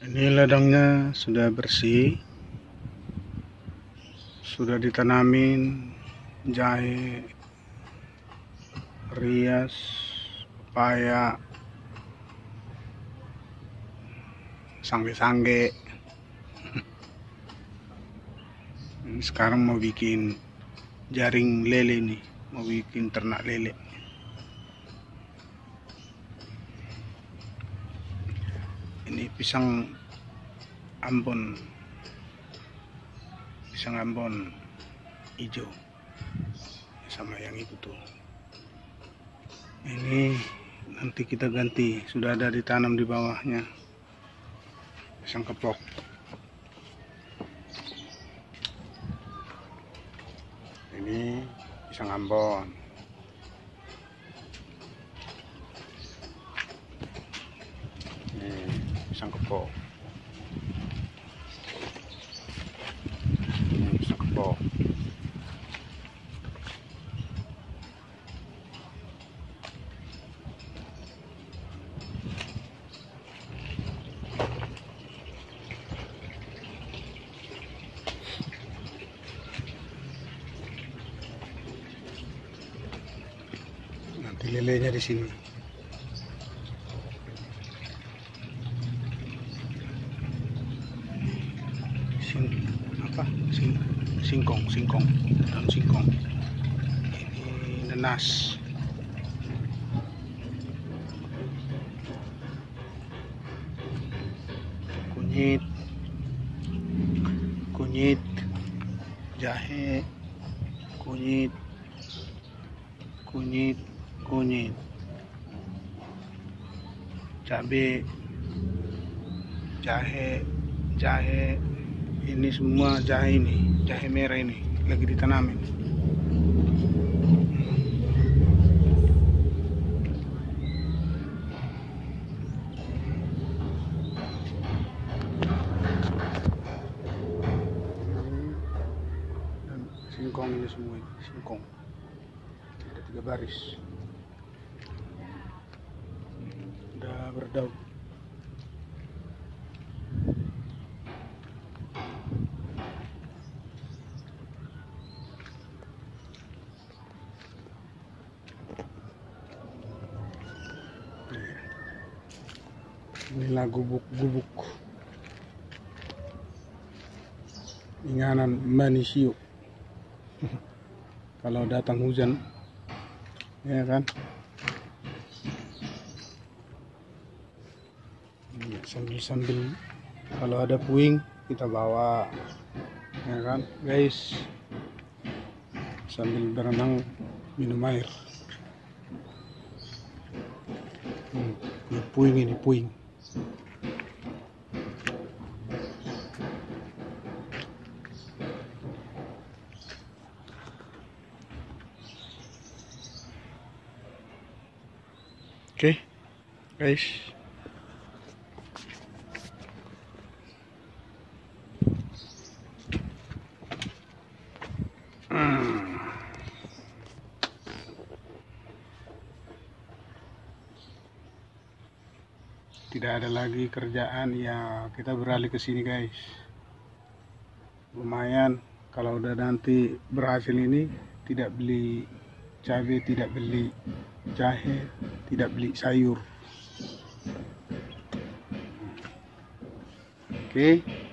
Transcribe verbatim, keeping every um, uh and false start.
Ini ladangnya sudah bersih, sudah ditanamin jahe, rias, pepaya, sangge-sangge. Ini sekarang mau bikin jaring lele nih, mau bikin ternak lele. Ini pisang Ambon, pisang Ambon hijau, sama yang itu tuh. Ini nanti kita ganti, sudah ada ditanam di bawahnya pisang kepok. Ini pisang Ambon. Ini pisang kepok. Ini pisang kepok. Nanti lelenya di sini. Sing apa? Sing singkong, singkong, daun singkong. Ini nanas. Kunyit, kunyit, jahe, kunyit, kunyit, kunyit, cabai, jahe, jahe. Ini semua jahe, ini jahe merah, ini lagi ditanamin. Dan singkong ini semua, ini singkong ada tiga baris, udah berdaun. Inilah gubuk-gubuk inganan manisio kalau datang hujan, ya kan. Sambil-sambil kalau ada puing kita bawa, ya kan guys, sambil berenang minum air. hmm, ini puing, ini puing. Oke, okay, guys. Hmm. Tidak ada lagi kerjaan, ya kita beralih ke sini, guys. Lumayan kalau udah nanti berhasil ini, tidak beli cabai, tidak beli jahe, tidak beli sayur. Oke. Okay.